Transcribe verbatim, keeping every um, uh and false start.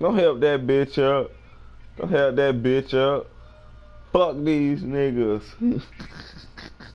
Don't help that bitch up. Don't help that bitch up. Fuck these niggas.